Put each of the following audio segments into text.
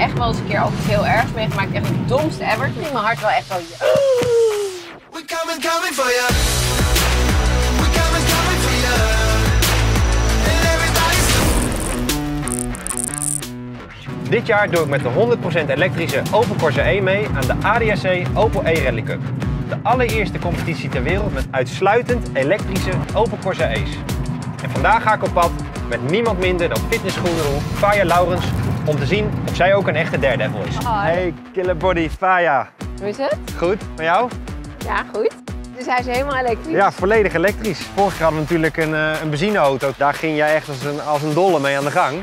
echt wel eens een keer ook iets heel ergs meegemaakt. Echt het domste ever. Toen ging mijn hart wel echt zo... We're coming for ya. We're coming for ya. And everybody's... Dit jaar doe ik met de 100% elektrische Opel Corsa E mee aan de ADAC Opel E Rally Cup. De allereerste competitie ter wereld met uitsluitend elektrische Opel Corsa E's. En vandaag ga ik op pad met niemand minder dan fitnessgoeroe Faya Laurens om te zien of zij ook een echte daredevil is. Hey, killer body Faya. Hoe is het? Goed, met jou? Ja, goed. Dus hij is helemaal elektrisch? Ja, volledig elektrisch. Vorig jaar hadden we natuurlijk een benzineauto. Daar ging jij echt als een dolle mee aan de gang.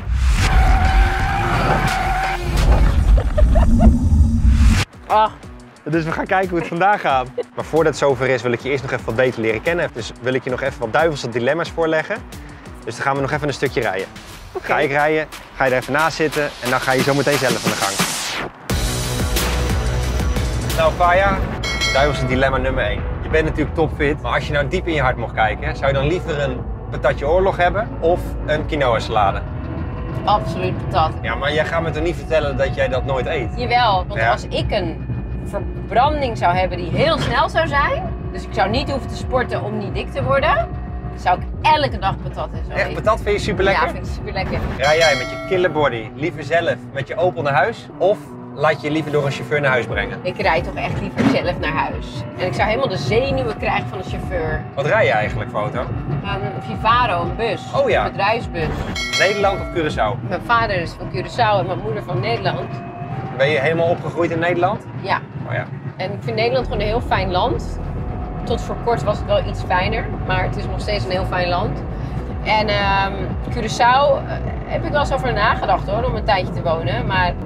Oh. Dus we gaan kijken hoe het vandaag gaat. Maar voordat het zover is, wil ik je eerst nog even wat beter leren kennen. Dus wil ik je nog even wat duivelse dilemma's voorleggen. Dus dan gaan we nog even een stukje rijden. Okay. Ga ik rijden, ga je er even naast zitten en dan ga je zo meteen zelf aan de gang. Nou Faya, duivelse dilemma nummer 1. Je bent natuurlijk topfit, maar als je nou diep in je hart mocht kijken, zou je dan liever een patatje oorlog hebben of een quinoa salade? Absoluut patat. Ja, maar jij gaat me toch niet vertellen dat jij dat nooit eet? Jawel, want Ja. als ik een verbranding zou hebben die heel snel zou zijn, dus ik zou niet hoeven te sporten om niet dik te worden, zou ik elke dag patat en zo Echt, eten. patat vind je super lekker? Ja, vind ik super lekker. Rij jij met je killer body liever zelf met je Opel naar huis of laat je je liever door een chauffeur naar huis brengen? Ik rijd toch echt liever zelf naar huis. En ik zou helemaal de zenuwen krijgen van de chauffeur. Wat rij je eigenlijk voor auto? Een Vivaro, een bus, Oh ja. een bedrijfsbus. Nederland of Curaçao? Mijn vader is van Curaçao en mijn moeder van Nederland. Ben je helemaal opgegroeid in Nederland? Ja. Oh ja. En ik vind Nederland gewoon een heel fijn land. Tot voor kort was het wel iets fijner, maar het is nog steeds een heel fijn land. En Curaçao heb ik wel eens over nagedacht hoor, om een tijdje te wonen. Maar ik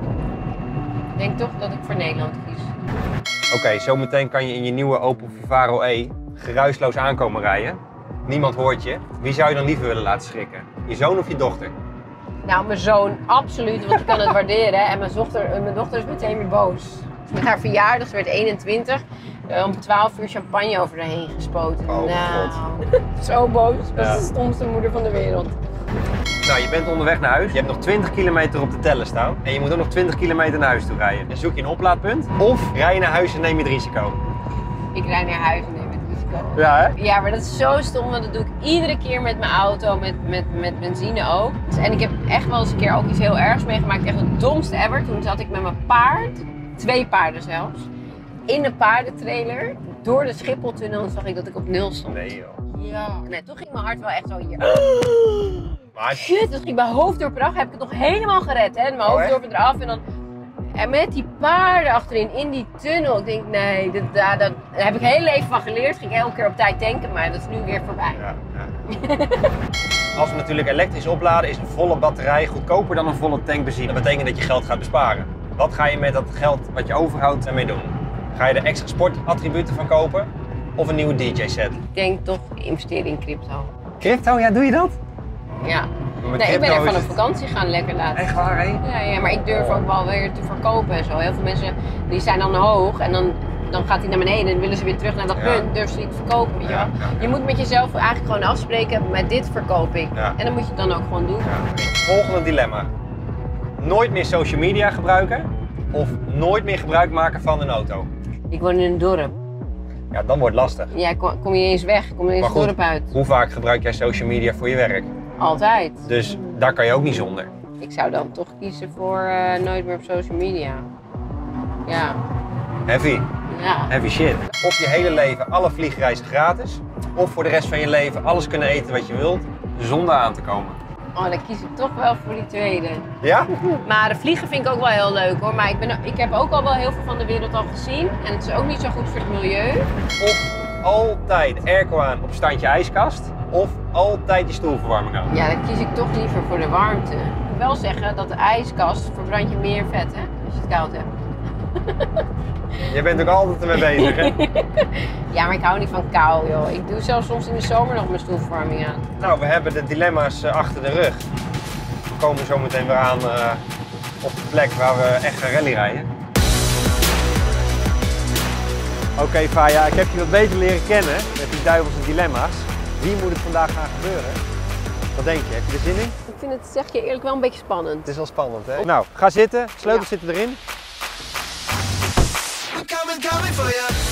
denk toch dat ik voor Nederland kies. Oké, zometeen kan je in je nieuwe Opel Vivaro E geruisloos aankomen rijden. Niemand hoort je. Wie zou je dan liever willen laten schrikken? Je zoon of je dochter? Nou, mijn zoon absoluut, want ik kan het waarderen. En mijn dochter is meteen weer boos. Met haar verjaardag, ze werd 21, om 12 uur champagne over haar heen gespoten. Oh, nou, God. Zo boos. Dat Ja. is de stomste moeder van de wereld. Nou, je bent onderweg naar huis. Je hebt nog 20 kilometer op de teller staan. En je moet ook nog 20 kilometer naar huis toe rijden. En zoek je een oplaadpunt. Of rij je naar huis en neem je het risico. Ik rijd naar huis en neem het risico. Ja, hè? Ja, maar dat is zo stom, want dat doe ik iedere keer met mijn auto, met benzine ook. En ik heb echt wel eens een keer ook iets heel ergs meegemaakt. Echt het domste ever. Toen zat ik met mijn paard, 2 paarden zelfs, in een paardentrailer. Door de Schipholtunnel en zag ik dat ik op 0 stond. Nee, joh. Ja. Nee, toen ging mijn hart wel echt zo hier. Maar Shit, toen ging mijn hoofddorp eraf. Heb ik het nog helemaal gered, hè? Mijn hoofddorp eraf en dan... En met die paarden achterin in die tunnel. Ik denk, nee, daar heb ik heel leven van geleerd. Ging elke keer op tijd tanken, maar dat is nu weer voorbij. Ja, ja. Als we natuurlijk elektrisch opladen, is een volle batterij goedkoper dan een volle tank benzine. Dat betekent dat je geld gaat besparen. Wat ga je met dat geld wat je overhoudt ermee doen? Ga je er extra sportattributen van kopen of een nieuwe DJ-set? Ik denk toch investeren in crypto. Crypto, ja, doe je dat? Ja. Met Nee, ik ben crypto even is op vakantie gaan lekker laten. Echt waar, hè? Ja, maar ik durf ook wel weer te verkopen en zo. Heel veel mensen die zijn dan hoog en dan gaat hij naar beneden en willen ze weer terug naar dat Ja. punt. Durven ze niet te verkopen, weet je wel. Ja, ja. Je moet met jezelf eigenlijk gewoon afspreken, met dit verkoop ik. Ja. En dan moet je het dan ook gewoon doen. Volgende dilemma. Nooit meer social media gebruiken of nooit meer gebruik maken van een auto? Ik woon in een dorp. Ja, dan wordt het lastig. Ja, kom je eens weg, kom je eens Maar het goed, dorp uit. hoe vaak gebruik jij social media voor je werk? Altijd. Dus daar kan je ook niet zonder. Ik zou dan toch kiezen voor nooit meer op social media. Ja. Heavy. Ja. Heavy shit. Of je hele leven alle vliegreizen gratis, of voor de rest van je leven alles kunnen eten wat je wilt, zonder aan te komen. Oh, dan kies ik toch wel voor die tweede. Ja? Maar vliegen vind ik ook wel heel leuk hoor. Maar ik heb ook al wel heel veel van de wereld al gezien. En het is ook niet zo goed voor het milieu. Of altijd airco aan op standje ijskast, of altijd je stoelverwarming aan. Ja, dan kies ik toch liever voor de warmte. Ik moet wel zeggen dat de ijskast verbrand je meer vet hè, als je het koud hebt. Je bent ook altijd ermee bezig, hè? Ja, maar ik hou niet van kou joh. Ik doe zelfs soms in de zomer nog mijn stoelverwarming aan. Nou, we hebben de dilemma's achter de rug. We komen zo meteen weer aan op de plek waar we echt gaan rallyrijden. Oké, Faya, ik heb je wat beter leren kennen met die duivelse dilemma's. Wie moet het vandaag gaan gebeuren? Wat denk je? Heb je er zin in? vind het, zeg je eerlijk, wel een beetje spannend. Het is wel spannend, hè? Nou, ga zitten. Sleutels zitten erin. We're coming for you.